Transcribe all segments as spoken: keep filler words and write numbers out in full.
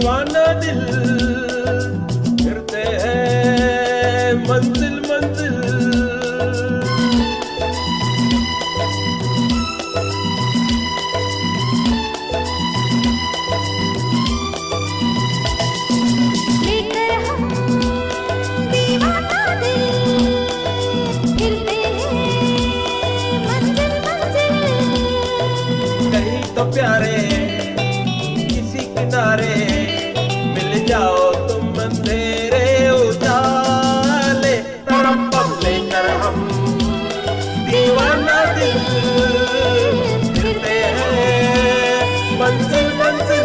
दीवाना दिल फिरते हैं मंजिल मंजिल। तो प्यारे किसी किनारे मिल जाओ तुम अंधेरे उजाले, तरफ लेकर हम दीवाना दिल फिरते हैं मंजिल मंजिल।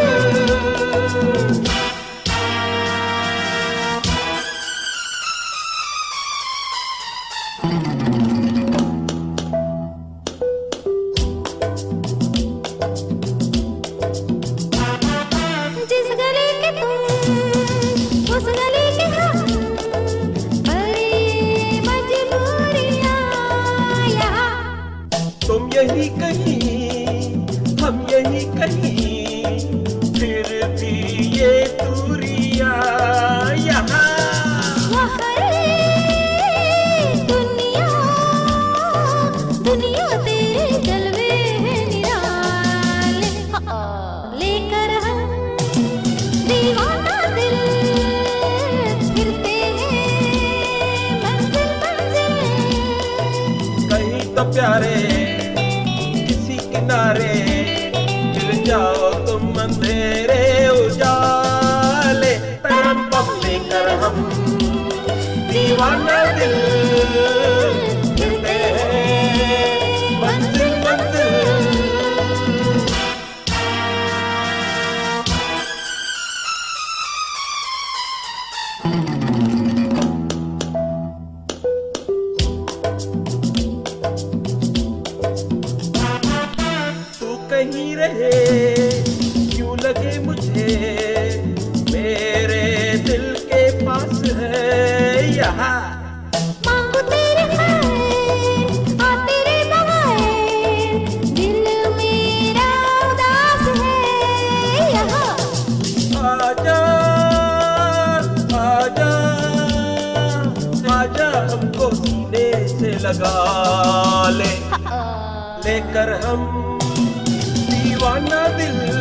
तुम यही कहीं हम यही कहीं, फिर भी ये दूरियां यहाँ। दुनिया दुनिया तेरे जलवे हैं निराले, लेकर हम दीवाना दिल फिरते हैं मंजिल मंजिल। कहीं तो प्यारे किनारे मिल जाओ तुम अंधेरे उजाले, तरफ लेकर हम दीवाना दिल फिरते हैं मंजिल मंजिल। कहीं रहे क्यों लगे मुझे, मेरे दिल के पास है यहाँ। मांगू तेरे खैर आ तेरे बगैर, दिल मेरा उदास है यहाँ। आजा आजा आजा हमको सीने से लगा ले, लेकर हम दीवाना दिल